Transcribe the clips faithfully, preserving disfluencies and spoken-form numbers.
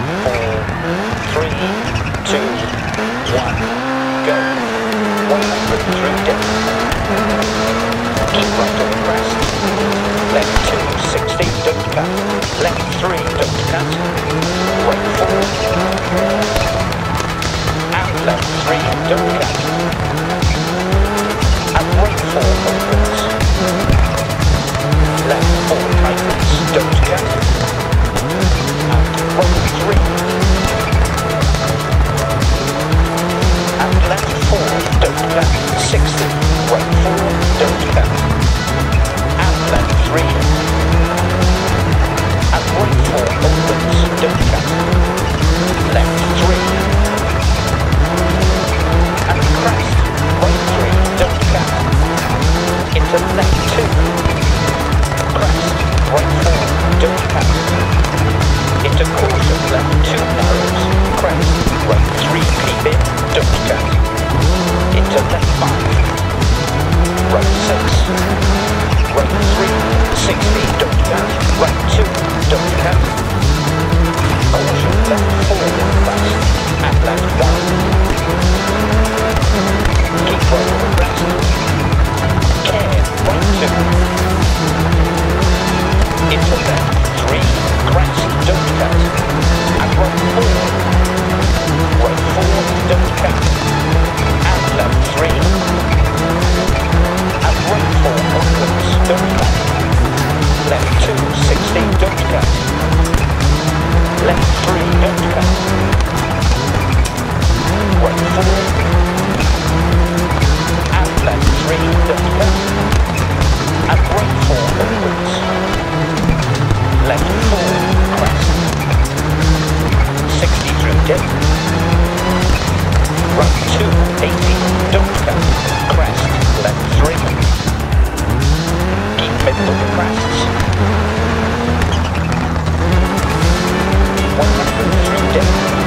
four, three, two, one, go. one hundred through dip. Keep right on the crest. Left two, sixty, don't cut. Left three, don't cut. Right four. And left three, don't cut. And right four opens. Left four tightens, don't cut. And right three. And left four, don't cut. sixty. Right four, don't cut. And left three. And right four opens, don't cut. Left three. And crest. Right three, don't cut. Into left two. Crest. Right four, don't cut. Into caution, left two narrows. Crest. Right three, keep in, don't cut. Into left five. Right six. Right three, sixty, don't cut. Right two, don't cut. Caution, left four, crest. And left one. Keep right on the crest. Care, right two. Into left three, crest, don't cut. And right four. Right four, don't cut. And left three. And right four opens, don't cut. Left two, sixty, don't cut. Left three, don't cut. Right four. And left three, don't cut. And right four opens. Left four, crest. sixty through dip. Right two, eighty, don't cut. Crest, left three. Keep middle of the crests. one hundred through dip.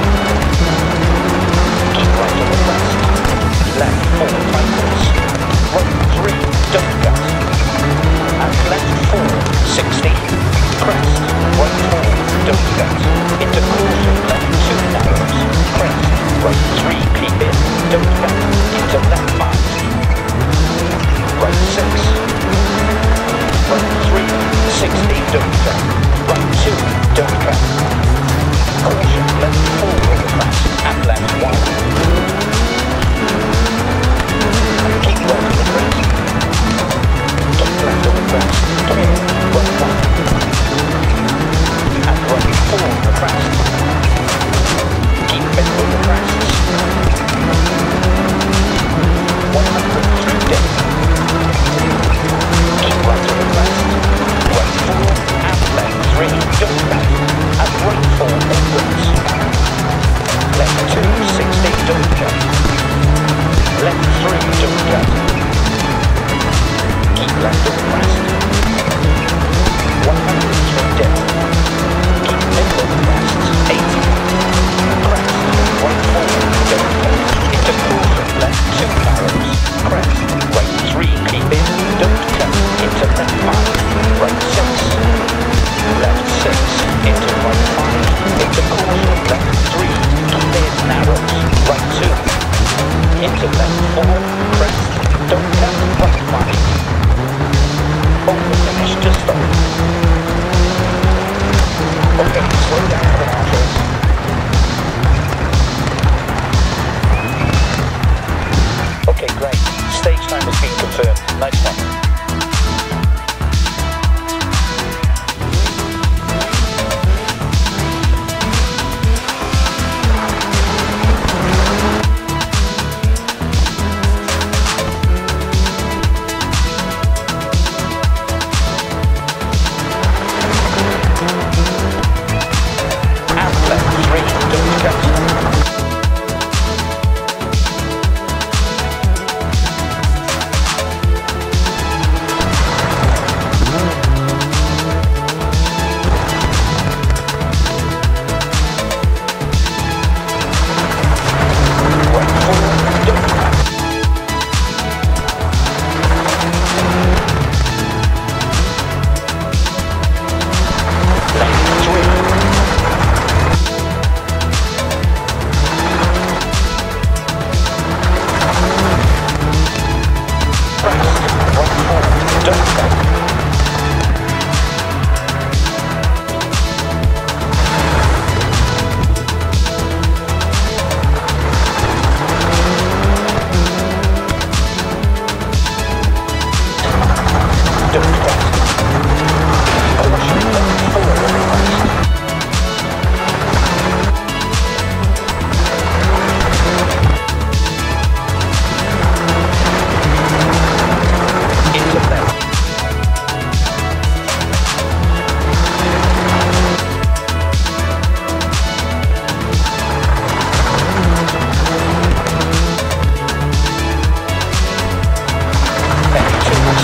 Keep right on the crest. Left four tightens. Right three, don't cut. And left four, sixty. Crest, right four, don't cut. Into caution, left two narrows. Crest, right three, keep in, don't cut. Into left five. Right six. Right three, sixty, don't cut. Right two, don't cut. Caution, left four on the crest. And left one.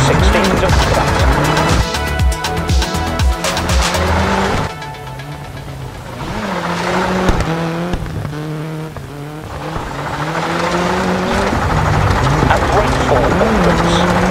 sixty, don't cut. And brake four opens.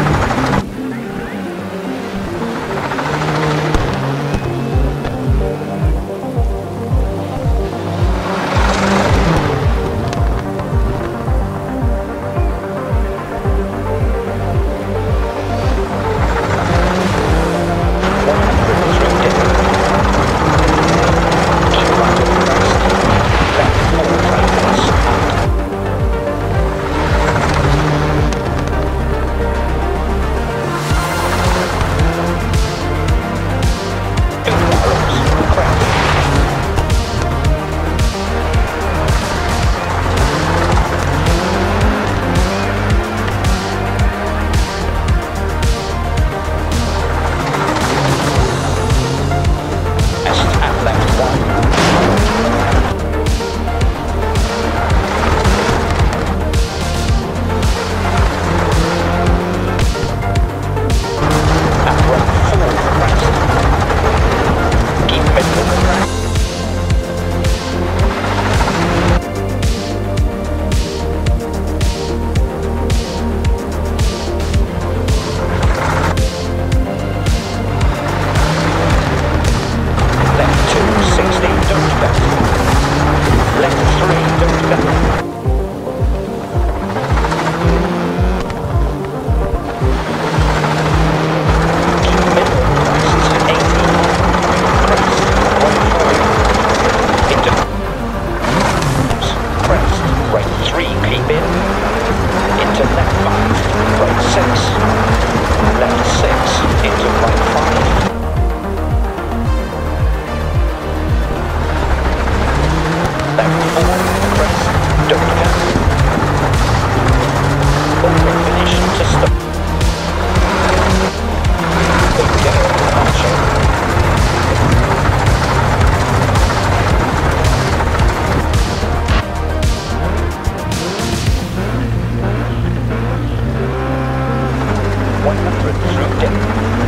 one hundred through dip.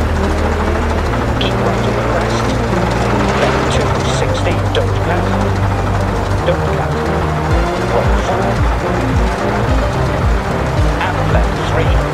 Keep right to the crest. Left two sixty, don't cut. Don't cut. Right four. And left three.